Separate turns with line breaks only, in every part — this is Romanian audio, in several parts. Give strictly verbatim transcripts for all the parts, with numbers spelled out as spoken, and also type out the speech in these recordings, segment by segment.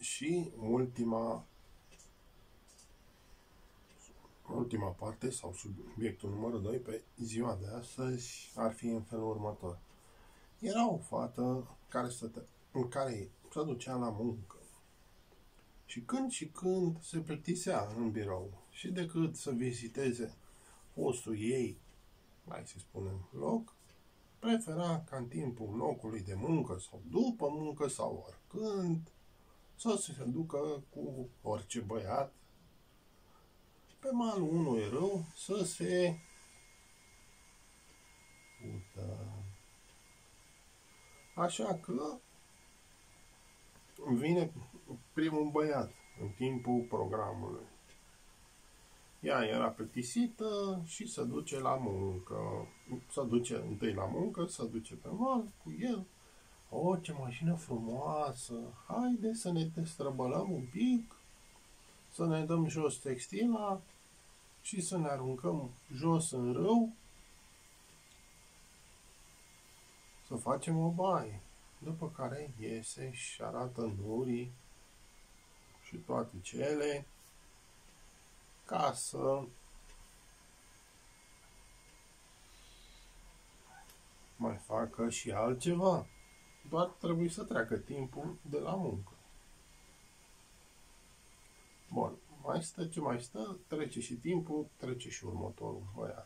Și ultima, ultima parte sau subiectul numărul doi pe ziua de astăzi ar fi în felul următor. Era o fată care stătea, în care se ducea la muncă și când și când se plictisea în birou și decât să viziteze fostul ei, hai să spunem, loc, prefera ca în timpul locului de muncă sau după muncă sau oricând să se ducă cu orice băiat pe malul unui râu să se ută. Așa că vine primul băiat în timpul programului. Ea era plictisită și se duce la muncă. Se duce întâi la muncă, se duce pe mal cu el. O, ce mașină frumoasă! Haide să ne destrăbălăm un pic, să ne dăm jos textila și să ne aruncăm jos în râu, să facem o baie. După care iese și arată nurii și toate cele ca să mai facă și altceva. Doar trebuie să treacă timpul de la muncă. Bun, mai stă ce mai stă, trece și timpul, trece și următorul băiat.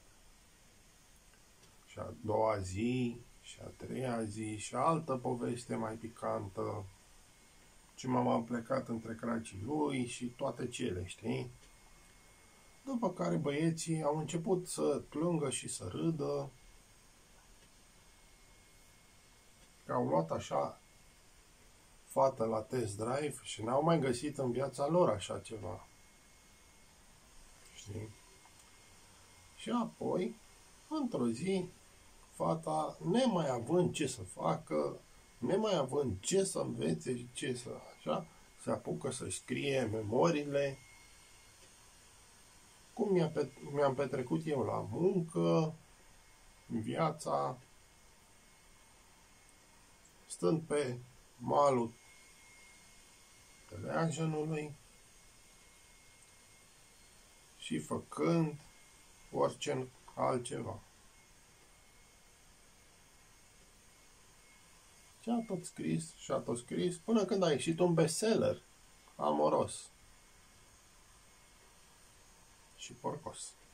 Și a doua zi, și a treia zi, și altă poveste mai picantă. Și mama a plecat între cracii lui și toate cele, știi? După care băieții au început să plângă și să râdă, că au luat așa fată la test drive și n-au mai găsit în viața lor așa ceva. Știi? Și apoi, într-o zi, fata, nemai având ce să facă, nemai având ce să învețe și ce să așa, se apucă să scrie memoriile, cum mi-am pet mi petrecut eu la muncă, viața, stând pe malul Teleajenului și făcând orice altceva. Și a tot scris, și a tot scris, până când a ieșit un bestseller amoros și porcos.